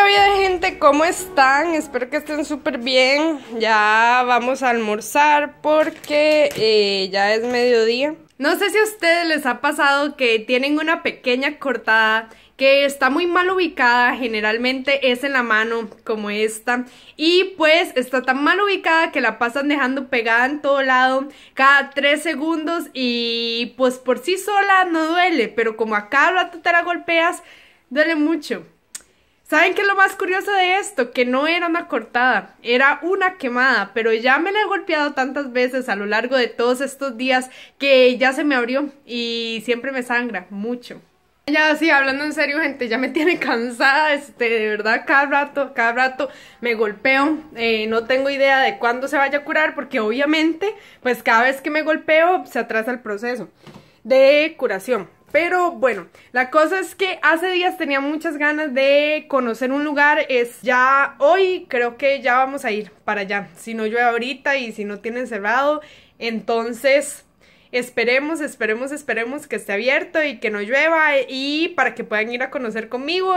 vida, gente, ¿cómo están? Espero que estén súper bien. Ya vamos a almorzar porque ya es mediodía. No sé si a ustedes les ha pasado que tienen una pequeña cortada que está muy mal ubicada, generalmente es en la mano como esta, y pues está tan mal ubicada que la pasan dejando pegada en todo lado cada 3 segundos y pues por sí sola no duele, pero como a cada rato te la golpeas, duele mucho. ¿Saben qué es lo más curioso de esto? Que no era una cortada, era una quemada, pero ya me la he golpeado tantas veces a lo largo de todos estos días que ya se me abrió y siempre me sangra mucho. Ya sí, hablando en serio, gente, ya me tiene cansada, de verdad, cada rato me golpeo, no tengo idea de cuándo se vaya a curar porque obviamente, pues cada vez que me golpeo se atrasa el proceso de curación. Pero bueno, la cosa es que hace días tenía muchas ganas de conocer un lugar, ya hoy creo que ya vamos a ir para allá, si no llueve ahorita y si no tienen cerrado, entonces esperemos que esté abierto y que no llueva y para que puedan ir a conocer conmigo.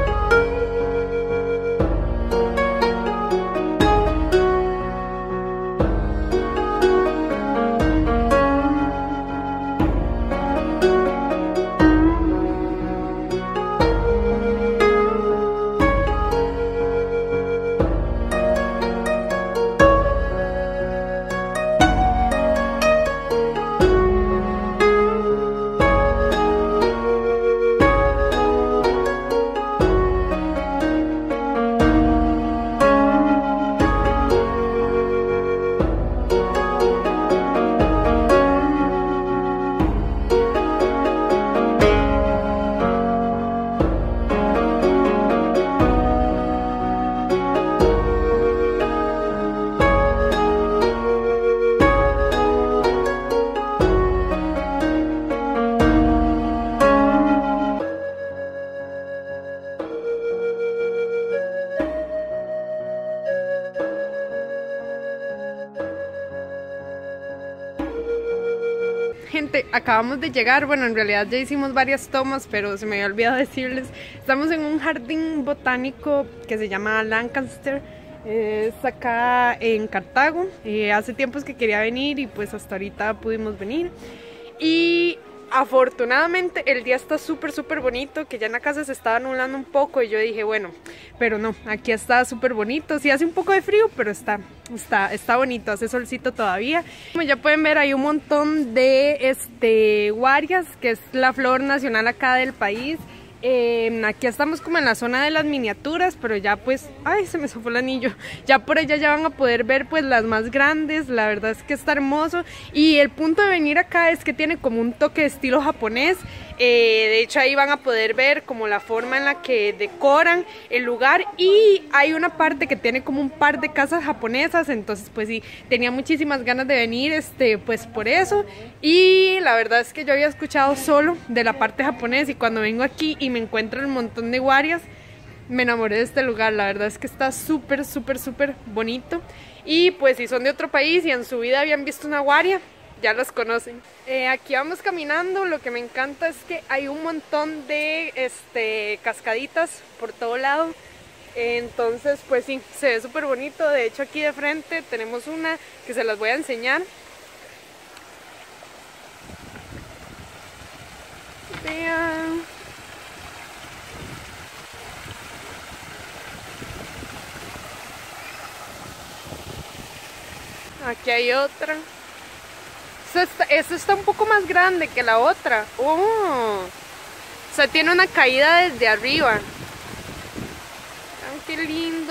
Gente, acabamos de llegar, bueno, en realidad ya hicimos varias tomas, pero se me había olvidado decirles, estamos en un jardín botánico que se llama Lancaster, es acá en Cartago, hace tiempos que quería venir y pues hasta ahorita pudimos venir, y afortunadamente el día está súper bonito, que ya en la casa se estaba nublando un poco y yo dije, bueno, pero no, aquí está súper bonito, sí hace un poco de frío, pero está bonito, hace solcito todavía. Como ya pueden ver, hay un montón de guarias, que es la flor nacional acá del país. Aquí estamos como en la zona de las miniaturas, pero ya pues, ay, se me zafó el anillo, ya por allá ya van a poder ver pues las más grandes. La verdad es que está hermoso y el punto de venir acá es que tiene como un toque de estilo japonés. De hecho ahí van a poder ver como la forma en la que decoran el lugar y hay una parte que tiene como un par de casas japonesas, entonces pues sí, tenía muchísimas ganas de venir, pues por eso. Y la verdad es que yo había escuchado solo de la parte japonesa y cuando vengo aquí y me encuentro un montón de guarias, me enamoré de este lugar. La verdad es que está súper bonito y pues si son de otro país y en su vida habían visto una guaria, ya los conocen. Aquí vamos caminando, lo que me encanta es que hay un montón de cascaditas por todo lado, entonces pues sí, se ve súper bonito. De hecho aquí de frente tenemos una que se las voy a enseñar. Vean. Aquí hay otra. Esta está un poco más grande que la otra. Oh, o sea, tiene una caída desde arriba. Ay, qué lindo.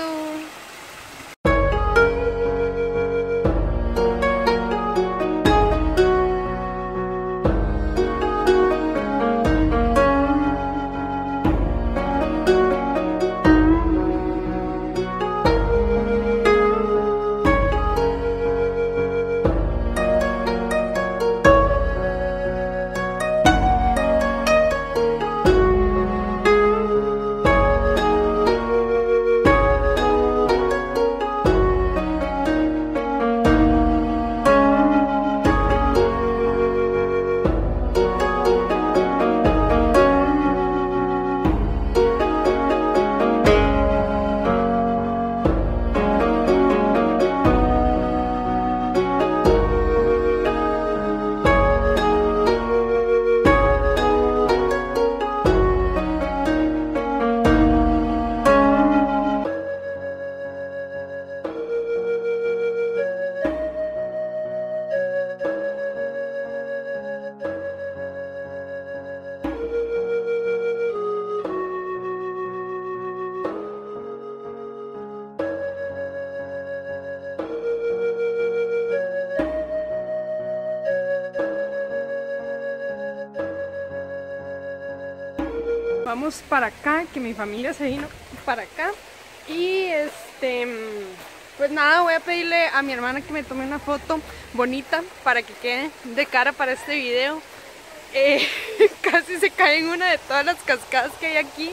Vamos para acá, que mi familia se vino para acá. Y pues nada, voy a pedirle a mi hermana que me tome una foto bonita para que quede de cara para este video. Casi se cae en una de todas las cascadas que hay aquí.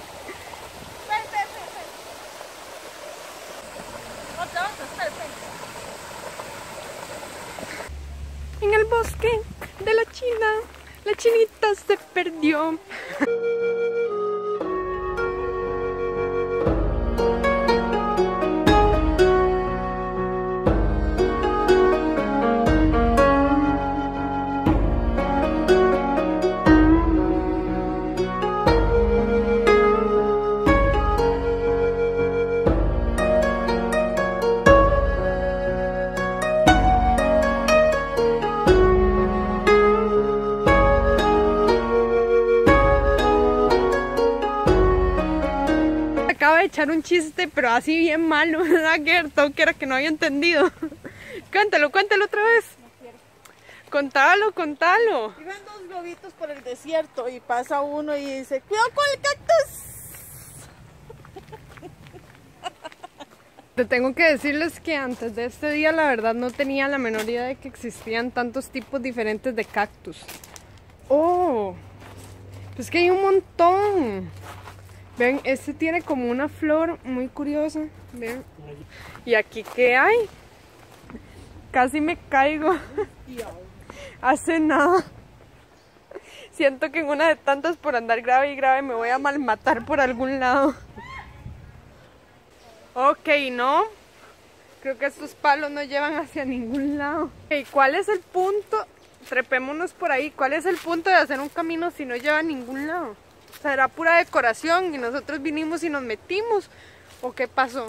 En el bosque de la China, la chinita se perdió. Acaba de echar un chiste, pero así bien malo, ¿verdad? Que era que no había entendido. Cuéntalo otra vez. No quiero. Contalo. Iban dos globitos por el desierto y pasa uno y dice, ¡cuidado con el cactus! Te tengo que decirles que antes de este día la verdad no tenía la menor idea de que existían tantos tipos diferentes de cactus. ¡Oh! Pues que hay un montón. Ven, este tiene como una flor muy curiosa. Ven. ¿Y aquí qué hay? Casi me caigo. Hace nada. Siento que en una de tantas por andar grave y grave me voy a malmatar por algún lado. Ok, no. Creo que estos palos no llevan hacia ningún lado. Okay, ¿cuál es el punto? Trepémonos por ahí. ¿Cuál es el punto de hacer un camino si no lleva a ningún lado? O sea, era pura decoración y nosotros vinimos y nos metimos. ¿O qué pasó?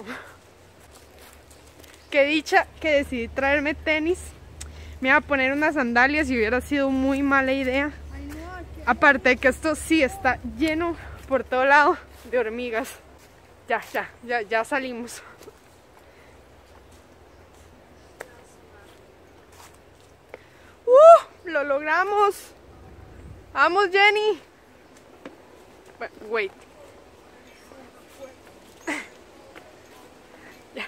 Qué dicha que decidí traerme tenis. Me iba a poner unas sandalias y hubiera sido muy mala idea. Aparte de que esto sí está lleno por todo lado de hormigas. Ya salimos. ¡Lo logramos! ¡Vamos, Jenny! Wait. Ya.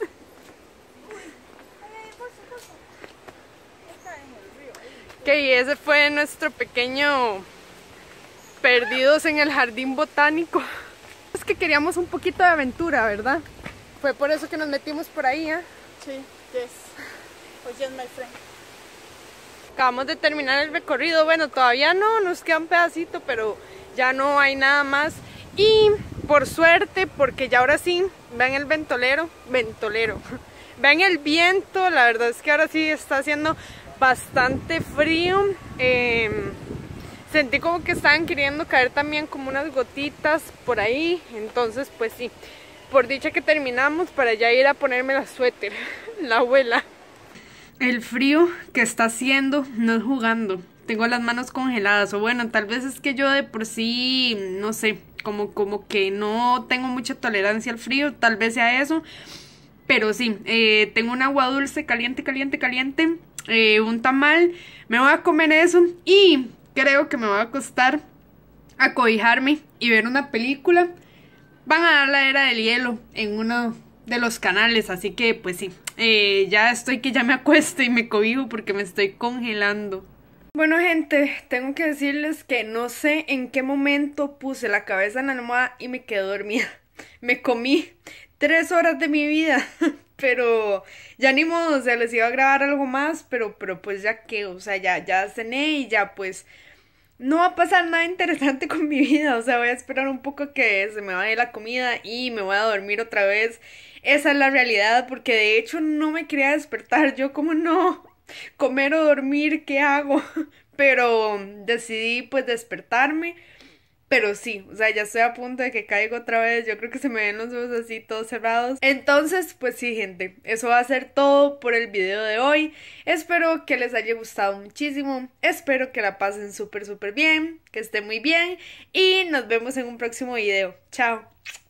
Ok, ese fue nuestro pequeño perdidos en el jardín botánico. Es que queríamos un poquito de aventura, ¿verdad? Fue por eso que nos metimos por ahí, ¿eh? Sí, yes. Pues yes, my friend. Acabamos de terminar el recorrido. Bueno, todavía no, nos queda un pedacito, pero ya no hay nada más. Y por suerte, porque ya ahora sí, vean el ventolero. Vean el viento, la verdad es que ahora sí está haciendo bastante frío. Sentí como que estaban queriendo caer también como unas gotitas por ahí. Entonces pues sí, por dicha que terminamos para ya ir a ponerme la suéter, la abuela. El frío que está haciendo no es jugando. Tengo las manos congeladas, o bueno, tal vez es que yo de por sí, no sé, como que no tengo mucha tolerancia al frío, tal vez sea eso. Pero sí, tengo un agua dulce, caliente, un tamal, me voy a comer eso y creo que me va a acostar, acobijarme y ver una película. Van a dar la era del hielo en uno de los canales, así que pues sí, ya estoy que ya me acuesto y me cobijo porque me estoy congelando. Bueno, gente, tengo que decirles que no sé en qué momento puse la cabeza en la almohada y me quedé dormida. Me comí 3 horas de mi vida, pero ya ni modo, o sea, les iba a grabar algo más, pero pues ya que, o sea, ya cené y ya pues no va a pasar nada interesante con mi vida, o sea, voy a esperar un poco que se me vaya la comida y me voy a dormir otra vez. Esa es la realidad, porque de hecho no me quería despertar, yo como no, comer o dormir, ¿qué hago? Pero decidí pues despertarme. Pero sí, o sea, ya estoy a punto de que caiga otra vez. Yo creo que se me ven los ojos así todos cerrados. Entonces, pues sí, gente, eso va a ser todo por el video de hoy. Espero que les haya gustado muchísimo. Espero que la pasen súper bien, que esté muy bien. Y nos vemos en un próximo video. Chao.